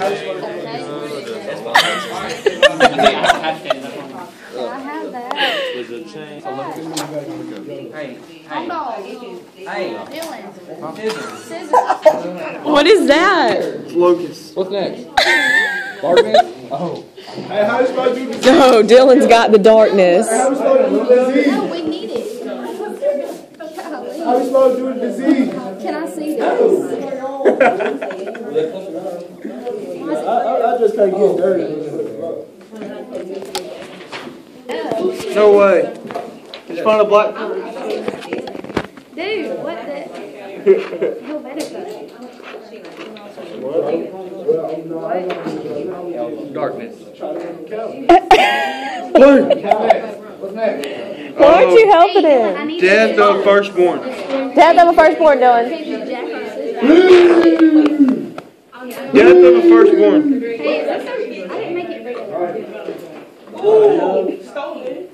I have that. Hey, Dylan. What is that? Locust. What's next? Darkness? Oh. Hey, how you supposed to do disease? Oh, Dylan's got the darkness. How you supposed to do disease? No, we need it. How you supposed to do disease? Can I see this? I just can't get dirty. No way. Did you find a black? Dude, what the? He'll better go. Darkness. Blue. What's next? Why aren't you helping him? Death of firstborn. Death of a firstborn, Dylan. Death of a firstborn. Hey, I didn't make it. Ooh, stole it.